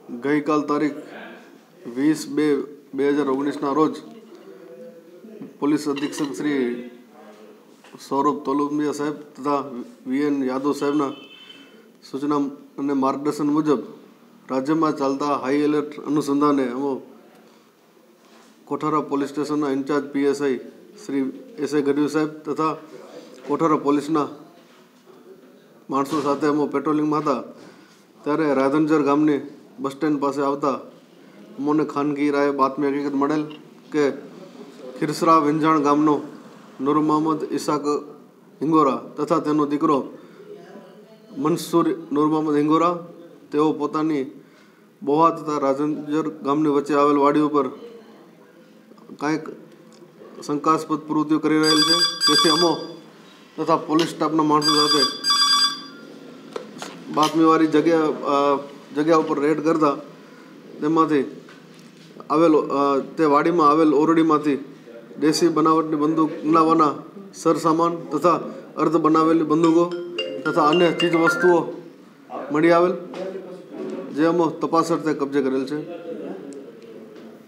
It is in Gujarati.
ગઈકાલ તારીખ 20/2/2019ના રોજ પોલીસ અધિક્ષક શ્રી સૌરભ તોલુંબિયા સાહેબ તથા VN યાદવ સાહેબના સૂચના અને માર્ગદર્શન મુજબ રાજ્યમાં ચાલતા હાઈ એલર્ટ અનુસંધાને અમો કોઠારા પોલીસ સ્ટેશનના incharge PSI Shri SA Gadhvi સાહેબ તથા કોઠારા પોલીસના માણસો સાથે અમો પેટ્રોલિંગમાં હતા ત્યારે રાધનજર ગામની બસ સ્ટેન્ડ પાસે આવતા અમોને ખાનગી રાય બાતમી હકીકત મળેલ કે ખીરસરા વિંજાણ ગામનો નૂર મોહમ્મદ ઇસાક હિંગોરા તથા તેનો દીકરો મનસુર નૂર મોહમ્મદ હિંગોરા તેઓ પોતાની બોહા તથા રાધનજર ગામની વચ્ચે આવેલ વાડી ઉપર કાંઈક શંકાસ્પદ પ્રવૃત્તિઓ કરી રહેલ છે. તેથી અમો તથા પોલીસ સ્ટાફના માણસો સાથે બાતમીવાળી જગ્યા ઉપર રેડ કરતા તેમાંથી આવેલો તે વાડીમાં આવેલ ઓરડીમાંથી દેશી બનાવટની બંદૂક હુમલાવાના સરસામાન તથા અર્ધ બનાવેલી બંદૂકો તથા અન્ય ચીજ વસ્તુઓ મળી આવેલ જે અમો તપાસ અર્થે કબજે કરેલ છે.